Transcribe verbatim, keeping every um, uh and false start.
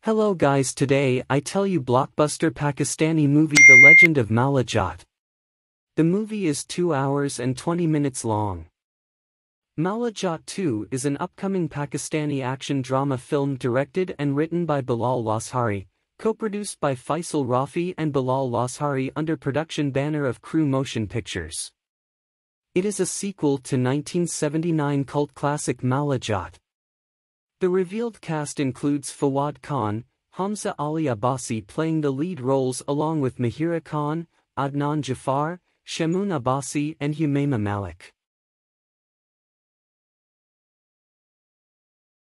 Hello guys, today I tell you blockbuster Pakistani movie The Legend of Maula Jatt. The movie is two hours and twenty minutes long. Maula Jatt two is an upcoming Pakistani action drama film directed and written by Bilal Lashari, co-produced by Faisal Rafi and Bilal Lashari under production banner of Crew Motion Pictures. It is a sequel to nineteen seventy-nine cult classic Maula Jatt. The revealed cast includes Fawad Khan, Hamza Ali Abbasi playing the lead roles along with Mahira Khan, Adnan Jafar, Shamoon Abbasi and Humaima Malik.